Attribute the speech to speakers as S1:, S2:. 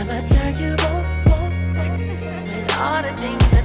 S1: I'ma tell you, and all the things that